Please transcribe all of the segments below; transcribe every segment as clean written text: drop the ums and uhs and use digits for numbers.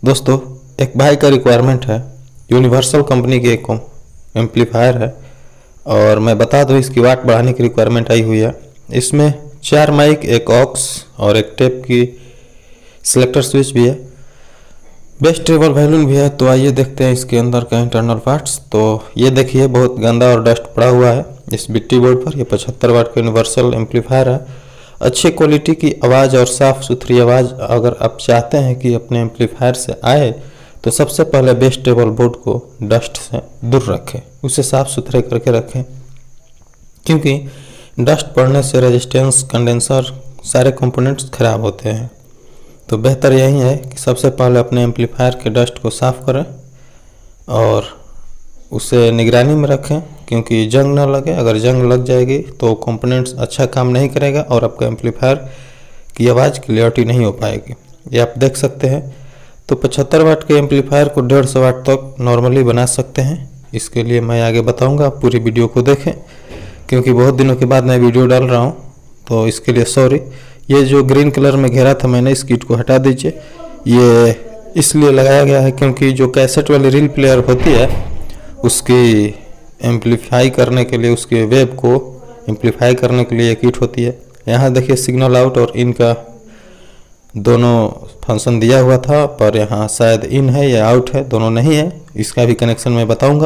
दोस्तों, एक भाई का रिक्वायरमेंट है। यूनिवर्सल कंपनी की एक एम्पलीफायर है और मैं बता दूं इसकी वाट बढ़ाने की रिक्वायरमेंट आई हुई है। इसमें 4 माइक, एक ऑक्स और एक टेप की सिलेक्टर स्विच भी है। बेस ट्रेबल वॉल्यूम भी है। तो आइए देखते हैं इसके अंदर का इंटरनल पार्ट्स। तो ये देखिए, बहुत गंदा और डस्ट पड़ा हुआ है इस बिट्टी बोर्ड पर। ये 75 वाट का यूनिवर्सल एम्पलीफायर है। अच्छी क्वालिटी की आवाज़ और साफ़ सुथरी आवाज़ अगर आप चाहते हैं कि अपने एम्पलीफायर से आए तो सबसे पहले बेस टेबल बोर्ड को डस्ट से दूर रखें, उसे साफ़ सुथरे करके रखें, क्योंकि डस्ट पड़ने से रेजिस्टेंस, कंडेंसर, सारे कंपोनेंट्स खराब होते हैं। तो बेहतर यही है कि सबसे पहले अपने एम्पलीफायर के डस्ट को साफ़ करें और उसे निगरानी में रखें, क्योंकि जंग ना लगे। अगर जंग लग जाएगी तो कंपोनेंट्स अच्छा काम नहीं करेगा और आपका एम्पलीफायर की आवाज़ क्लियरिटी नहीं हो पाएगी। ये आप देख सकते हैं। तो 75 वाट के एम्पलीफायर को 150 वाट तक नॉर्मली बना सकते हैं। इसके लिए मैं आगे बताऊंगा, आप पूरी वीडियो को देखें, क्योंकि बहुत दिनों के बाद मैं वीडियो डाल रहा हूँ, तो इसके लिए सॉरी। ये जो ग्रीन कलर में घेरा था मैंने, इस किट को हटा दीजिए। ये इसलिए लगाया गया है क्योंकि जो कैसेट वाली रील प्लेयर होती है उसकी एम्पलीफाई करने के लिए, उसके वेव को एम्पलीफाई करने के लिए ये किट होती है। यहाँ देखिए, सिग्नल आउट और इन का दोनों फंक्शन दिया हुआ था, पर यहाँ शायद इन है या आउट है, दोनों नहीं है। इसका भी कनेक्शन मैं बताऊंगा।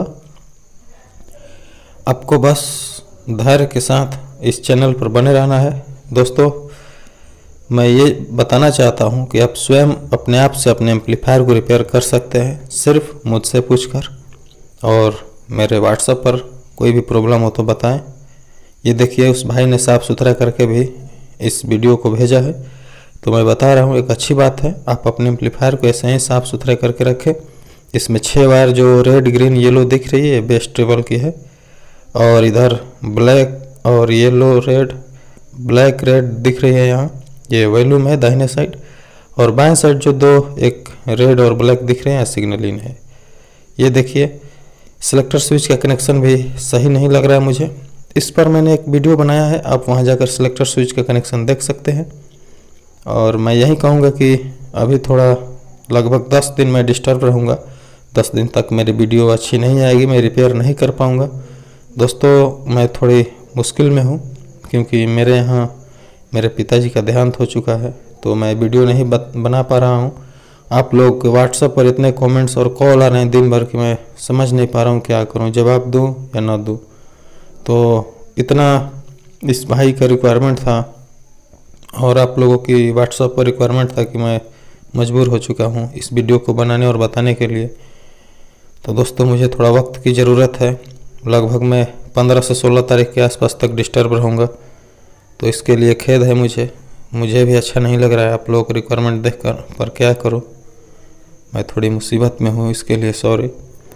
आपको बस धैर्य के साथ इस चैनल पर बने रहना है। दोस्तों, मैं ये बताना चाहता हूँ कि आप स्वयं अपने आप से अपने एम्पलीफायर को रिपेयर कर सकते हैं, सिर्फ मुझसे पूछकर। और मेरे व्हाट्सएप पर कोई भी प्रॉब्लम हो तो बताएं। ये देखिए, उस भाई ने साफ़ सुथरा करके भी इस वीडियो को भेजा है। तो मैं बता रहा हूँ, एक अच्छी बात है, आप अपने एम्पलीफायर को ऐसे ही साफ़ सुथरे करके रखें। इसमें 6 वायर जो रेड, ग्रीन, येलो दिख रही है, बेस ट्रेबल की है। और इधर ब्लैक और येलो, रेड, ब्लैक, रेड दिख रही है। यहाँ ये वॉल्यूम है दाहिने साइड, और बाएं साइड जो दो, एक रेड और ब्लैक दिख रहे हैं, सिग्नल इन है। ये देखिए, सिलेक्टर स्विच का कनेक्शन भी सही नहीं लग रहा है मुझे। इस पर मैंने एक वीडियो बनाया है, आप वहां जाकर सिलेक्टर स्विच का कनेक्शन देख सकते हैं। और मैं यही कहूँगा कि अभी थोड़ा लगभग 10 दिन मैं डिस्टर्ब रहूँगा। 10 दिन तक मेरी वीडियो अच्छी नहीं आएगी, मैं रिपेयर नहीं कर पाऊँगा। दोस्तों, मैं थोड़ी मुश्किल में हूँ, क्योंकि मेरे यहाँ मेरे पिताजी का देहांत हो चुका है, तो मैं वीडियो नहीं बना पा रहा हूँ। आप लोग व्हाट्सएप पर इतने कमेंट्स और कॉल आ रहे हैं दिन भर कि मैं समझ नहीं पा रहा हूँ क्या करूँ, जवाब दूँ या ना दूँ। तो इतना इस भाई का रिक्वायरमेंट था और आप लोगों की व्हाट्सएप पर रिक्वायरमेंट था कि मैं मजबूर हो चुका हूँ इस वीडियो को बनाने और बताने के लिए। तो दोस्तों, मुझे थोड़ा वक्त की ज़रूरत है। लगभग मैं 15 से 16 तारीख के आसपास तक डिस्टर्ब रहूँगा, तो इसके लिए खेद है मुझे भी अच्छा नहीं लग रहा है आप लोगों को रिक्वायरमेंट देखकर, पर क्या करूँ, मैं थोड़ी मुसीबत में हूँ, इसके लिए सॉरी।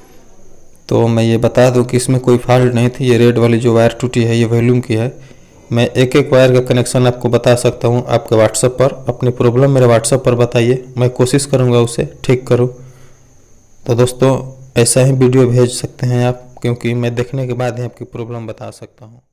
तो मैं ये बता दूं कि इसमें कोई फॉल्ट नहीं थी। ये रेड वाली जो वायर टूटी है, ये वॉल्यूम की है। मैं एक एक वायर का कनेक्शन आपको बता सकता हूँ आपके व्हाट्सएप पर। अपनी प्रॉब्लम मेरे व्हाट्सएप पर बताइए, मैं कोशिश करूँगा उसे ठीक करूँ। तो दोस्तों, ऐसा ही वीडियो भेज सकते हैं आप, क्योंकि मैं देखने के बाद ही आपकी प्रॉब्लम बता सकता हूँ।